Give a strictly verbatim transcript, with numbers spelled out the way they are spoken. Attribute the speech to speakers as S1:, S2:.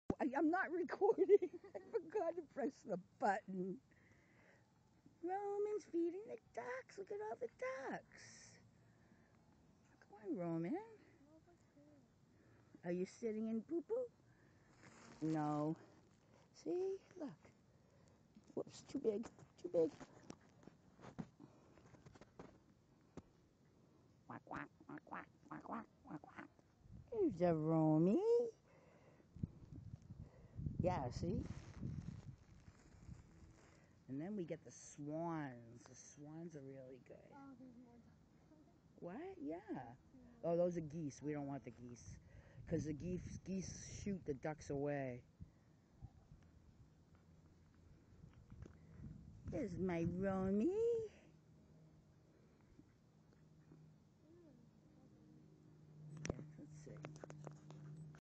S1: I, I'm not recording. I forgot to press the button. Roman's feeding the ducks. Look at all the ducks. Come on, Roman. Are you sitting in poo-poo? No. See? Look. Whoops, too big. Too big. Quack, quack, quack, quack, quack, quack, quack, quack. There's a Romy. Yeah, see? And then we get the swans. The swans are really good.
S2: Oh, there's more ducks.
S1: What? Yeah. Oh, those are geese. We don't want the geese. Because the geese, geese shoot the ducks away. There's my Romy.